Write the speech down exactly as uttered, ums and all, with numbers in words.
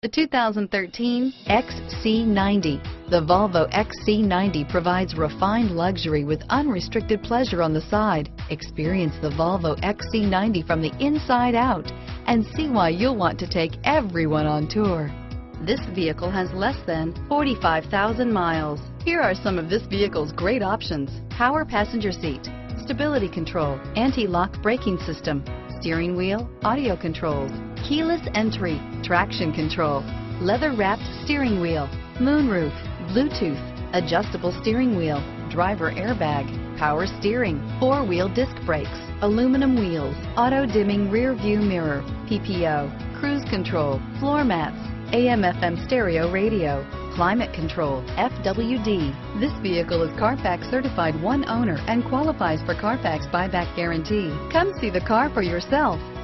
The two thousand thirteen X C ninety. The Volvo X C ninety provides refined luxury with unrestricted pleasure on the side. Experience the Volvo X C ninety from the inside out and see why you'll want to take everyone on tour. This vehicle has less than forty-five thousand miles. Here are some of this vehicle's great options: power passenger seat, stability control, anti-lock braking system, steering wheel audio controls, keyless entry, traction control, leather-wrapped steering wheel, moonroof, Bluetooth, adjustable steering wheel, driver airbag, power steering, four-wheel disc brakes, aluminum wheels, auto-dimming rear view mirror, P P O, cruise control, floor mats, A M F M stereo radio, climate control, F W D. This vehicle is Carfax certified one owner and qualifies for Carfax buyback guarantee. Come see the car for yourself.